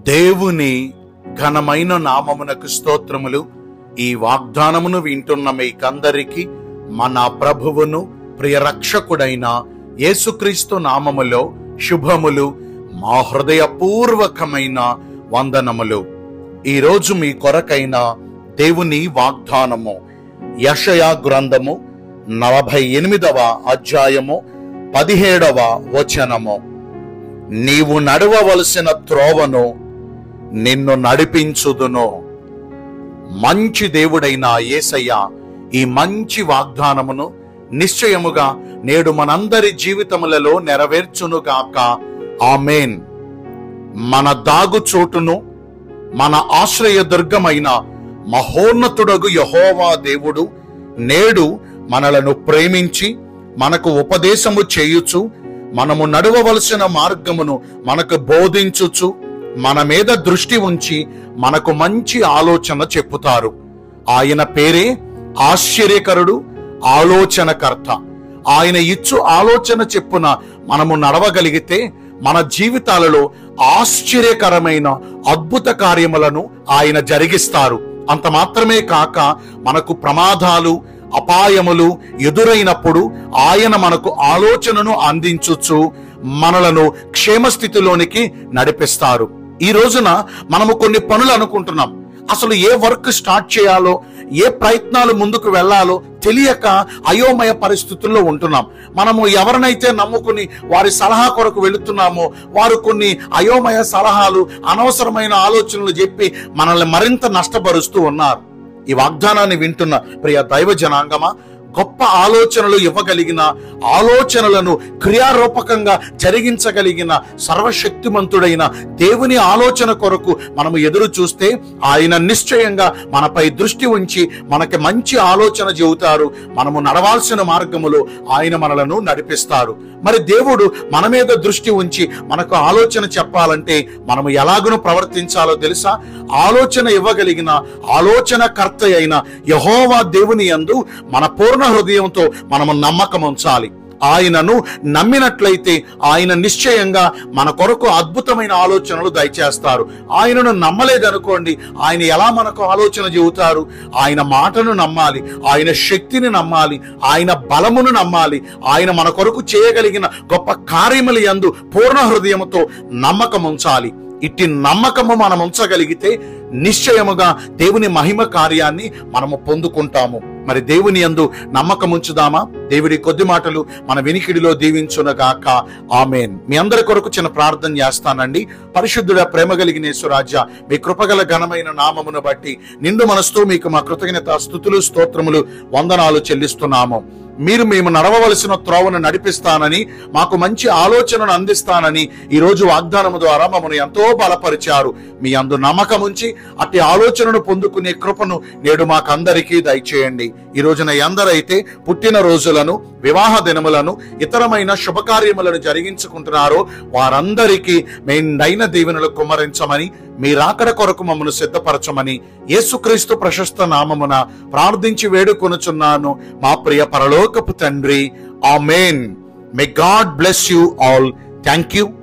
దేవుని ఘనమైన నామమునకు స్తోత్రములు. ఈ వాగ్దానమును వింటున్న మీకందరికీ మన ప్రభువును ప్రియ రక్షకుడైన యేసుక్రీస్తు నామములో శుభములు, మా హృదయపూర్వకమైన వందనములు. ఈరోజు మీ కొరకైన దేవుని వాగ్దానము యెషయా గ్రంథము 48వ అధ్యాయము 17వ వచనము. నీవు నడవవలసిన త్రోవను నిన్ను నడిపించుదును. మంచి దేవుడైన యేసయ్య ఈ మంచి వాగ్దానమును నిశ్చయముగా నేడు మనందరి జీవితములలో నెరవేర్చునుగాక. ఆమేన్. మన దాగు చోటును, మన ఆశ్రయదుర్గమైన మహోన్నతుడగు యెహోవా దేవుడు నేడు మనలను ప్రేమించి మనకు ఉపదేశము చేయుచు, మనము నడవవలసిన మార్గమును మనకు బోధించుచు, మన మీద దృష్టి ఉంచి మనకు మంచి ఆలోచన చెప్పుతారు. ఆయన పేరే ఆశ్చర్యకరుడు, ఆలోచనకర్త. ఆయన ఇచ్చు ఆలోచన చెప్పున మనము నడవగలిగితే మన జీవితాలలో ఆశ్చర్యకరమైన అద్భుత కార్యములను ఆయన జరిగిస్తారు. అంత మాత్రమే కాక మనకు ప్రమాదాలు, అపాయములు ఎదురైనప్పుడు ఆయన మనకు ఆలోచనను అందించుచు మనలను క్షేమస్థితిలోనికి నడిపిస్తారు. ఈ రోజున మనము కొన్ని పనులు అనుకుంటున్నాం. అసలు ఏ వర్క్ స్టార్ట్ చేయాలో, ఏ ప్రయత్నాలు ముందుకు వెళ్ళాలో తెలియక అయోమయ పరిస్థితుల్లో ఉంటున్నాం. మనము ఎవరినైతే నమ్ముకుని వారి సలహా కొరకు వెళుతున్నామో వారు కొన్ని అయోమయ సలహాలు, అనవసరమైన ఆలోచనలు చెప్పి మనల్ని మరింత నష్టపరుస్తూ ఉన్నారు. ఈ వాగ్దానాన్ని వింటున్న ప్రియ దైవ జనాంగమా, గొప్ప ఆలోచనలు ఇవ్వగలిగిన, ఆలోచనలను క్రియారూపకంగా జరిగించగలిగిన సర్వశక్తిమంతుడైన దేవుని ఆలోచన కొరకు మనము ఎదురు చూస్తే ఆయన నిశ్చయంగా మనపై దృష్టి ఉంచి మనకి మంచి ఆలోచన చెబుతారు. మనము నడవాల్సిన మార్గములో ఆయన మనలను నడిపిస్తారు. మరి దేవుడు మన మీద దృష్టి ఉంచి మనకు ఆలోచన చెప్పాలంటే మనము ఎలాగును ప్రవర్తించాలో తెలుసా? ఆలోచన ఇవ్వగలిగిన ఆలోచనకర్త అయిన యెహోవా దేవుని యందు మన పూర్ణ హృదయంతో మనము నమ్మకం ఉంచాలి. ఆయనను నమ్మినట్లయితే ఆయన నిశ్చయంగా మన కొరకు అద్భుతమైన ఆలోచనలు దయచేస్తారు. ఆయనను నమ్మలేదనుకోండి, ఆయన ఎలా మనకు ఆలోచన చెబుతారు? ఆయన మాటను నమ్మాలి, ఆయన శక్తిని నమ్మాలి, ఆయన బలమును నమ్మాలి. ఆయన మన కొరకు చేయగలిగిన గొప్ప కార్యముల యందు పూర్ణ హృదయముతో నమ్మకం ఉంచాలి. ఇట్టి నమ్మకము మనం ఉంచగలిగితే నిశ్చయముగా దేవుని మహిమ కార్యాన్ని మనము పొందుకుంటాము. మరి దేవుని యందు నమ్మకం ఉంచుదామా? దేవుడి కొద్ది మాటలు మన వినికిడిలో దీవించునగాక. ఆమేన్. మీ అందరి కొరకు చిన్న ప్రార్థన చేస్తానండి. పరిశుద్ధుడ, ప్రేమ కలిగిన యేసురాజా, మీ కృపగల ఘనమైన నామమును బట్టి నిండు మనసుతో మీకు మా కృతజ్ఞత స్తుతులు, స్తోత్రములు, వందనాలు చెల్లిస్తున్నాము. మేము నడవవలసిన త్రోవను నడిపిస్తానని, మాకు మంచి ఆలోచనను అందిస్తానని ఈరోజు వాగ్దానము ద్వారా మమ్మల్ని ఎంతో బలపరిచారు. మీ అందు నమ్మకం ఉంచి అట్టి ఆలోచనను పొందుకునే కృపను నేడు మాకందరికీ దయచేయండి. ఈ రోజున ఎందరైతే పుట్టిన రోజులను, వివాహ దినములను, ఇతరమైన శుభకార్యములను జరిగించుకుంటున్నారో వారందరికీ మెండైన దీవెనలు కుమ్మరించమని, మీ రాకడ కొరకు మమ్మను సిద్ధపరచమని యేసుక్రీస్తు ప్రశస్త నామమున ప్రార్థించి వేడుకొనుచున్నాను మా ప్రియ పరలోకపు తండ్రి. ఆమేన్. May God bless you all. Thank you.